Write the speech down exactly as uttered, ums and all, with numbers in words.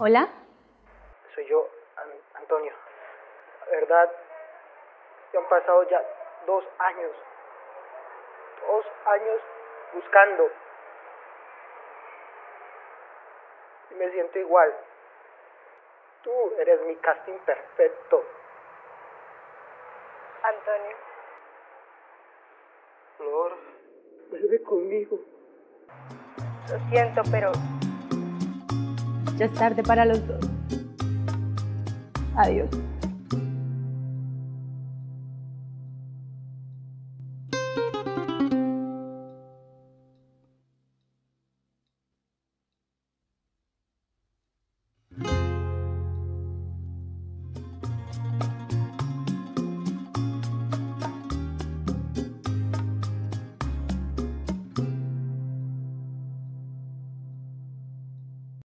¿Hola? Soy yo, An- Antonio. La verdad, ya han pasado ya dos años. Dos años buscando. Y me siento igual. Tú eres mi casting perfecto. Antonio. Flor, vuelve conmigo. Lo siento, pero Ya es tarde para los dos. Adiós.